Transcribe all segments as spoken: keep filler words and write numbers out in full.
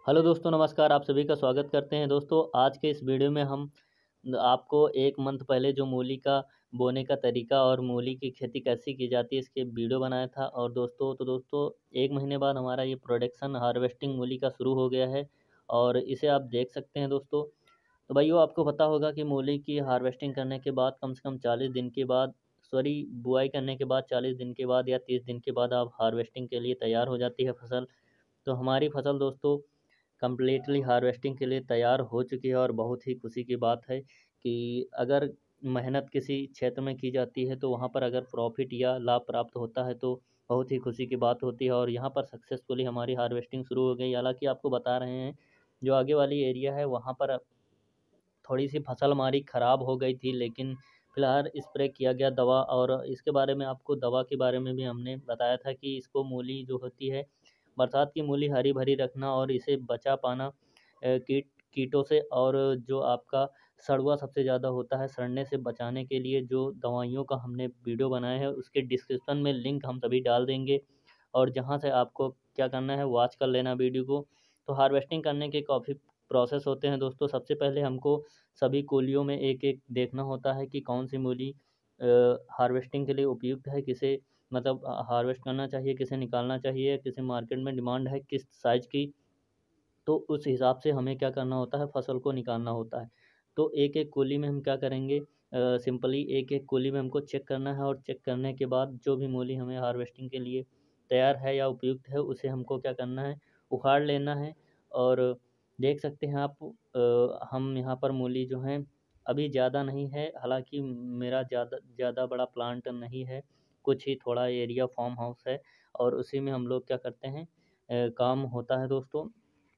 Hello दोस्तों, नमस्कार। आप सभी का स्वागत करते हैं। दोस्तों, आज के इस वीडियो में हम आपको एक मंथ पहले जो मूली का बोने का तरीका और मूली की खेती कैसी की जाती है इसके वीडियो बनाया था। और दोस्तों तो दोस्तों एक महीने बाद हमारा ये प्रोडक्शन हार्वेस्टिंग मूली का शुरू हो गया है और इसे आप देख सकते हैं दोस्तों। तो भाइयों, आपको पता होगा कि मूली की हार्वेस्टिंग करने के बाद कम से कम चालीस दिन के बाद सॉरी बुआई करने के बाद चालीस दिन के बाद या तीस दिन के बाद आप हार्वेस्टिंग के लिए तैयार हो जाती है फसल। तो हमारी फसल दोस्तों कंप्लीटली हार्वेस्टिंग के लिए तैयार हो चुकी है और बहुत ही खुशी की बात है कि अगर मेहनत किसी क्षेत्र में की जाती है तो वहाँ पर अगर प्रॉफिट या लाभ प्राप्त होता है तो बहुत ही खुशी की बात होती है। और यहाँ पर सक्सेसफुली हमारी हार्वेस्टिंग शुरू हो गई। हालांकि आपको बता रहे हैं जो आगे वाली एरिया है वहाँ पर थोड़ी सी फसल हमारी ख़राब हो गई थी, लेकिन फ़िलहाल स्प्रे किया गया दवा। और इसके बारे में आपको दवा के बारे में भी हमने बताया था कि इसको मूली जो होती है बरसात की मूली हरी भरी रखना और इसे बचा पाना कीट कीटों से। और जो आपका सड़ुआ सबसे ज़्यादा होता है, सड़ने से बचाने के लिए जो दवाइयों का हमने वीडियो बनाया है उसके डिस्क्रिप्शन में लिंक हम सभी डाल देंगे और जहाँ से आपको क्या करना है वॉच कर लेना वीडियो को। तो हार्वेस्टिंग करने के काफ़ी प्रोसेस होते हैं दोस्तों। सबसे पहले हमको सभी कूलियों में एक एक देखना होता है कि कौन सी मूली हार्वेस्टिंग के लिए उपयुक्त है, किसे मतलब हार्वेस्ट करना चाहिए, किसे निकालना चाहिए, किसे मार्केट में डिमांड है किस साइज़ की। तो उस हिसाब से हमें क्या करना होता है, फसल को निकालना होता है। तो एक एक कूली में हम क्या करेंगे, सिंपली एक एक कूली में हमको चेक करना है और चेक करने के बाद जो भी मूली हमें हार्वेस्टिंग के लिए तैयार है या उपयुक्त है उसे हमको क्या करना है, उखाड़ लेना है। और देख सकते हैं आप, अ, हम यहाँ पर मूली जो हैं अभी ज़्यादा नहीं है, हालांकि मेरा ज़्यादा ज़्यादा बड़ा प्लांट नहीं है, कुछ ही थोड़ा एरिया फार्म हाउस है और उसी में हम लोग क्या करते हैं, अ, काम होता है दोस्तों।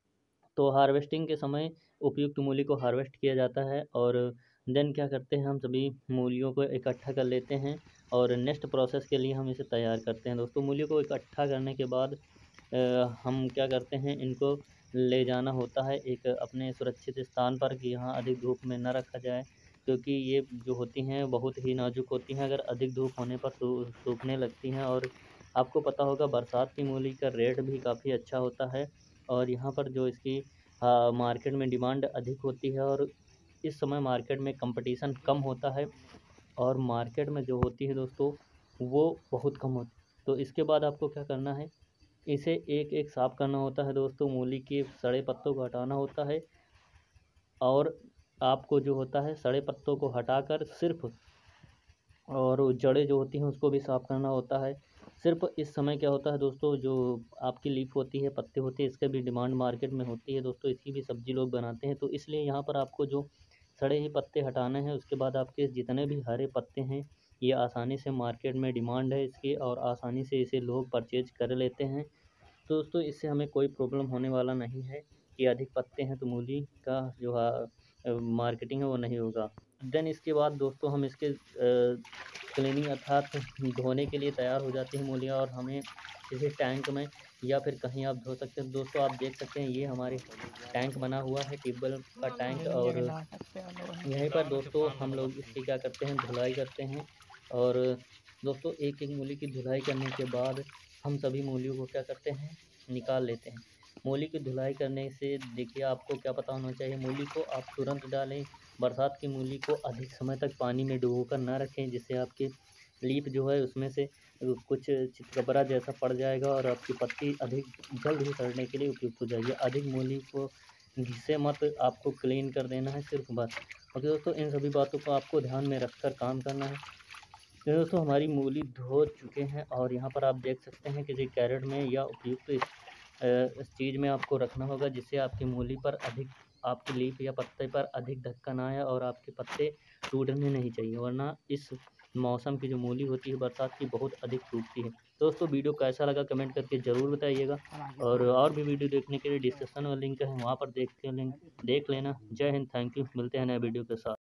तो हार्वेस्टिंग के समय उपयुक्त मूली को हार्वेस्ट किया जाता है और देन क्या करते हैं, हम सभी मूलियों को इकट्ठा कर लेते हैं और नेक्स्ट प्रोसेस के लिए हम इसे तैयार करते हैं दोस्तों। मूलियों को इकट्ठा करने के बाद अ, हम क्या करते हैं, इनको ले जाना होता है एक अपने सुरक्षित स्थान पर कि यहाँ अधिक धूप में न रखा जाए, क्योंकि ये जो होती हैं बहुत ही नाजुक होती हैं। अगर अधिक धूप होने पर सू- सूखने लगती हैं। और आपको पता होगा बरसात की मूली का रेट भी काफ़ी अच्छा होता है और यहाँ पर जो इसकी हाँ, मार्केट में डिमांड अधिक होती है और इस समय मार्केट में कंपटीशन कम होता है और मार्केट में जो होती है दोस्तों वो बहुत कम होती है। तो इसके बाद आपको क्या करना है, इसे एक एक साफ़ करना होता है दोस्तों, मूली के सड़े पत्तों को हटाना होता है। और आपको जो होता है सड़े पत्तों को हटाकर सिर्फ और वो जड़ें जो होती हैं उसको भी साफ़ करना होता है। सिर्फ इस समय क्या होता है दोस्तों, जो आपकी लीफ होती है, पत्ते होते हैं, इसका भी डिमांड मार्केट में होती है दोस्तों, इसकी भी सब्ज़ी लोग बनाते हैं। तो इसलिए यहाँ पर आपको जो सड़े हुए पत्ते हटाने हैं, उसके बाद आपके जितने भी हरे पत्ते हैं ये आसानी से मार्केट में डिमांड है इसकी और आसानी से इसे लोग परचेज कर लेते हैं। तो दोस्तों इससे हमें कोई प्रॉब्लम होने वाला नहीं है कि अधिक पत्ते हैं तो मूली का जो है मार्केटिंग है वो नहीं होगा। देन इसके बाद दोस्तों हम इसके क्लीनिंग अर्थात धोने के लिए तैयार हो जाती है मूलियाँ और हमें किसी टैंक में या फिर कहीं आप धो सकते हैं। दोस्तों आप देख सकते हैं ये हमारे टैंक बना हुआ है, ट्यूबवेल का टैंक। और यहीं पर दोस्तों हम लोग इसकी क्या करते हैं, धुलाई करते हैं। और दोस्तों एक एक मूली की धुलाई करने के बाद हम सभी मूलियों को क्या करते हैं, निकाल लेते हैं। मूली की धुलाई करने से देखिए आपको क्या पता होना चाहिए, मूली को आप तुरंत डालें। बरसात की मूली को अधिक समय तक पानी में डुबोकर ना रखें, जिससे आपकी लीफ जो है उसमें से कुछ चितकबरा जैसा पड़ जाएगा और आपकी पत्ती अधिक जल्द ही सड़ने के लिए उपयुक्त हो जाएगी। अधिक मूली को घिसे मत, आपको क्लीन कर देना है सिर्फ बस। ओके दोस्तों, इन सभी बातों को आपको ध्यान में रखकर काम करना है। तो दोस्तों हमारी मूली धो चुके हैं और यहाँ पर आप देख सकते हैं किसी कैरेट में या उपयुक्त इस अ, इस चीज़ में आपको रखना होगा जिससे आपकी मूली पर अधिक आपकी लीफ या पत्ते पर अधिक धक्का ना आए और आपके पत्ते टूटने नहीं चाहिए, वरना इस मौसम की जो मूली होती है बरसात की बहुत अधिक टूटती है। तो दोस्तों वीडियो कैसा लगा कमेंट करके ज़रूर बताइएगा और और भी वीडियो देखने के लिए डिस्क्रिप्शन में लिंक है वहाँ पर देख के लिंक देख लेना। जय हिंद, थैंक यू, मिलते हैं नए वीडियो के साथ।